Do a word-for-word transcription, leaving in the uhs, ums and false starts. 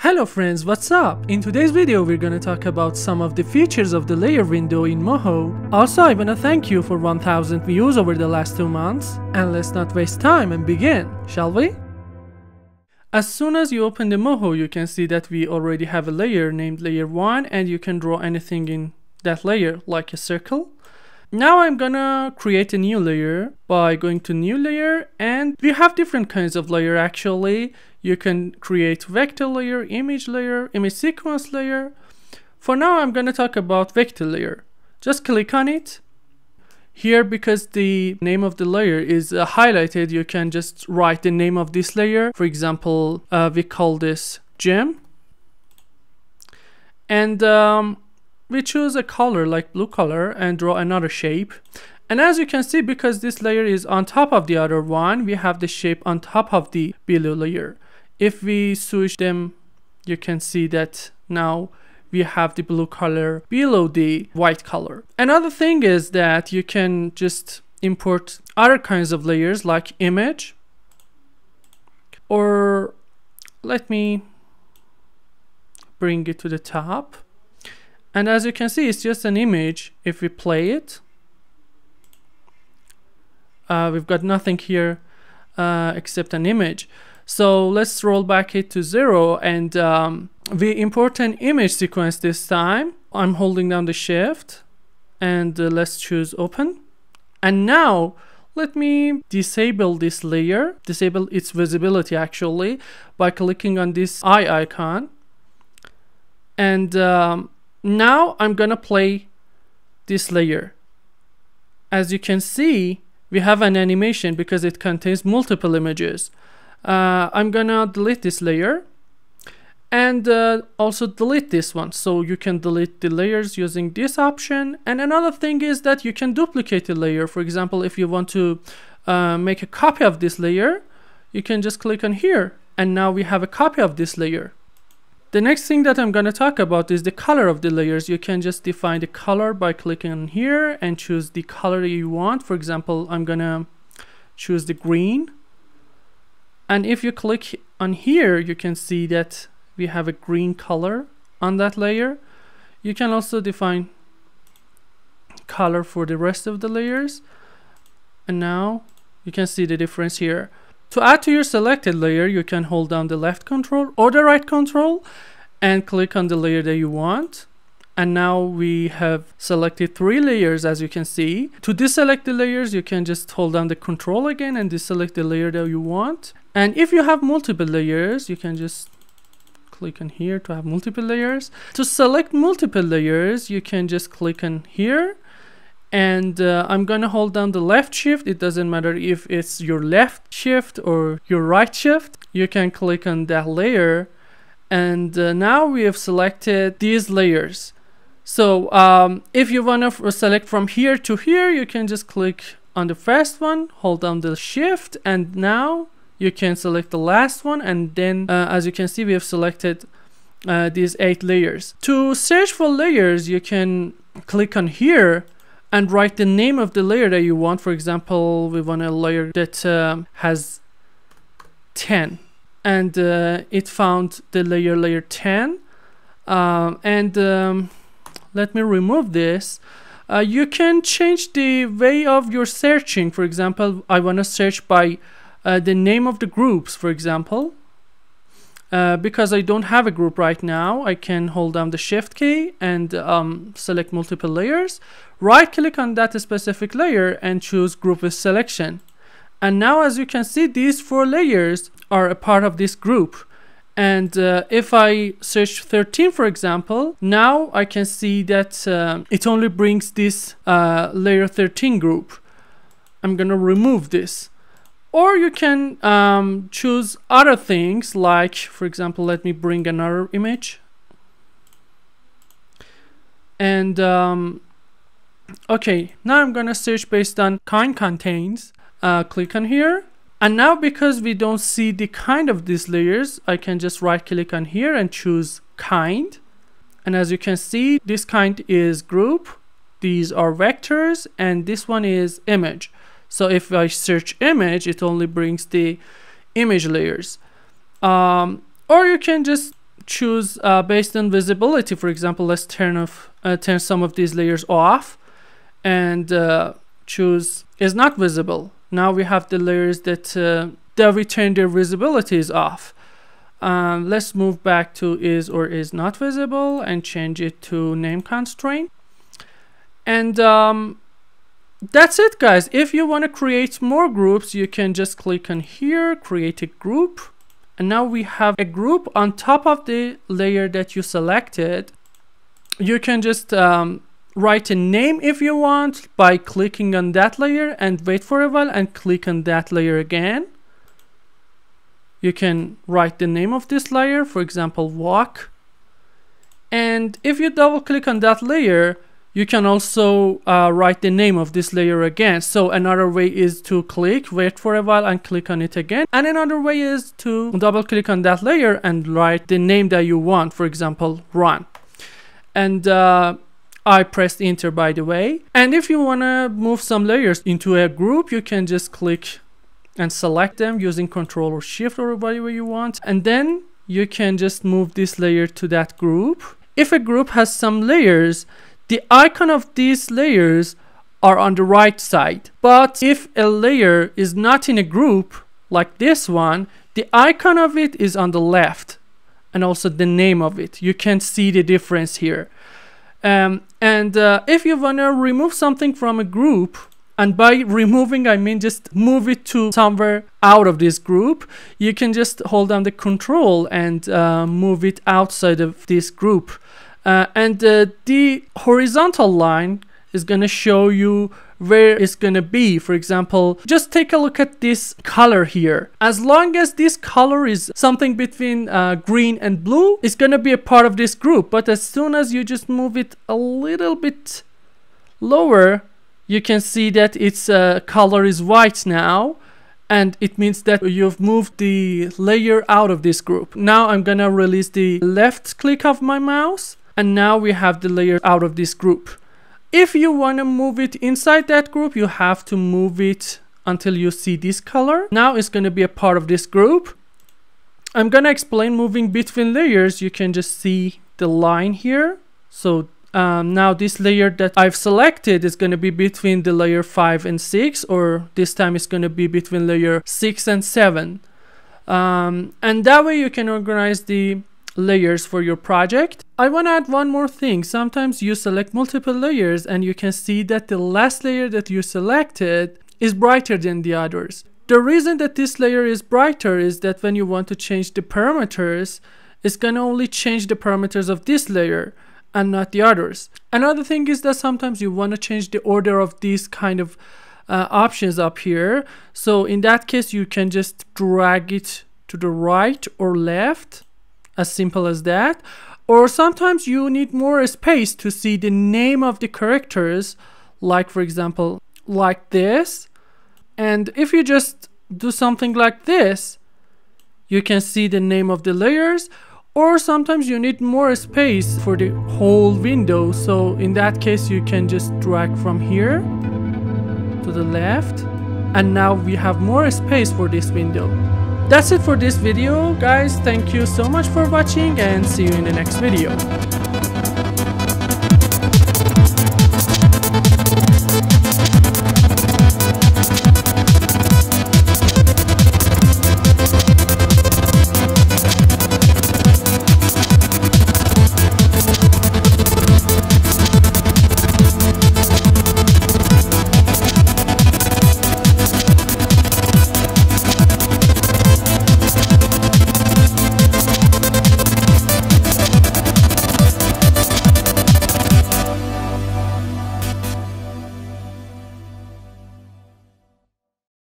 Hello friends, what's up? In today's video we're gonna talk about some of the features of the layer window in Moho. Also, I wanna thank you for one thousand views over the last two months. And let's not waste time and begin, shall we? As soon as you open the Moho, you can see that we already have a layer named layer one, and you can draw anything in that layer, like a circle. Now I'm gonna create a new layer by going to new layer, and we have different kinds of layer actually. You can create vector layer, image layer, image sequence layer. For now I'm gonna talk about vector layer. Just click on it. Here, because the name of the layer is uh, highlighted, you can just write the name of this layer. For example, uh, we call this gem. And um, we choose a color like blue color and draw another shape. And as you can see, because this layer is on top of the other one, we have the shape on top of the below layer. If we switch them, you can see that now we have the blue color below the white color. Another thing is that you can just import other kinds of layers like image, or let me bring it to the top. And as you can see, it's just an image. If we play it, uh, we've got nothing here uh, except an image. So let's roll back it to zero, and um, we import an image sequence this time. I'm holding down the shift, and uh, let's choose open. And now let me disable this layer, disable its visibility actually, by clicking on this eye icon. And um, now I'm gonna play this layer. As you can see, we have an animation because it contains multiple images. Uh, I'm gonna delete this layer and uh, also delete this one. So you can delete the layers using this option. And another thing is that you can duplicate the layer. For example, if you want to uh, make a copy of this layer, you can just click on here, and now we have a copy of this layer. The next thing that I'm going to talk about is the color of the layers. You can just define the color by clicking on here and choose the color you want. For example, I'm going to choose the green. And if you click on here, you can see that we have a green color on that layer. You can also define color for the rest of the layers. And now you can see the difference here. To add to your selected layer, you can hold down the left control or the right control and click on the layer that you want. And now we have selected three layers, as you can see. To deselect the layers, you can just hold down the control again and deselect the layer that you want. And if you have multiple layers, you can just click on here to have multiple layers. To select multiple layers, you can just click on here. And uh, I'm gonna hold down the left shift. It doesn't matter if it's your left shift or your right shift. You can click on that layer. And uh, now we have selected these layers. So um, if you want to select from here to here, you can just click on the first one, hold down the shift, and now you can select the last one. And then uh, as you can see, we have selected uh, these eight layers. To search for layers, you can click on here and write the name of the layer that you want. For example, we want a layer that um, has ten, and uh, it found the layer layer ten. Um, and um, let me remove this. Uh, you can change the way of your searching. For example, I want to search by uh, the name of the groups, for example. Uh, because I don't have a group right now, I can hold down the shift key and um, select multiple layers. Right click on that specific layer and choose group with selection. And now, as you can see, these four layers are a part of this group. And uh, if I search thirteen, for example, now I can see that uh, it only brings this uh, layer thirteen group. I'm gonna remove this. Or you can um, choose other things, like, for example, let me bring another image. And um, okay, now I'm gonna search based on kind contains. Uh, click on here. And now, because we don't see the kind of these layers, I can just right click on here and choose kind. And as you can see, this kind is group, these are vectors, and this one is image. So if I search image, it only brings the image layers. Um, or you can just choose uh, based on visibility. For example, let's turn off uh, turn some of these layers off and uh, choose is not visible. Now we have the layers that uh, that we turn their visibility is off. Um, let's move back to is or is not visible and change it to name constraint. And um, that's it, guys. If you want to create more groups, you can just click on here, create a group. And now we have a group on top of the layer that you selected. You can just um, write a name if you want by clicking on that layer and wait for a while and click on that layer again. You can write the name of this layer, for example, walk. And if you double click on that layer, you can also uh, write the name of this layer again. So another way is to click, wait for a while and click on it again. And another way is to double click on that layer and write the name that you want, for example, run. And uh, I pressed enter, by the way. And if you want to move some layers into a group, you can just click and select them using Control or Shift or whatever you want. And then you can just move this layer to that group. If a group has some layers, the icon of these layers are on the right side. But if a layer is not in a group, like this one, the icon of it is on the left. And also the name of it. You can see the difference here. Um, and uh, if you want to remove something from a group, and by removing, I mean just move it to somewhere out of this group, you can just hold down the control and uh, move it outside of this group. Uh, and uh, the horizontal line is going to show you where it's going to be. For example, just take a look at this color here. As long as this color is something between uh, green and blue, it's going to be a part of this group. But as soon as you just move it a little bit lower, you can see that its uh, color is white now, and it means that you've moved the layer out of this group. Now I'm gonna release the left click of my mouse, and now we have the layer out of this group. If you want to move it inside that group, you have to move it until you see this color. Now it's gonna be a part of this group. I'm gonna explain moving between layers. You can just see the line here. So Um, now this layer that I've selected is going to be between the layer five and six, or this time it's going to be between layer six and seven. Um, and that way you can organize the layers for your project. I want to add one more thing. Sometimes you select multiple layers and you can see that the last layer that you selected is brighter than the others. The reason that this layer is brighter is that when you want to change the parameters, it's going to only change the parameters of this layer and not the others. Another thing is that sometimes you want to change the order of these kind of uh, options up here. So in that case, you can just drag it to the right or left, as simple as that. Or sometimes you need more space to see the name of the characters, like for example, like this. And if you just do something like this, you can see the name of the layers. Or sometimes you need more space for the whole window. So in that case, you can just drag from here to the left. And now we have more space for this window. That's it for this video, guys. Thank you so much for watching and see you in the next video.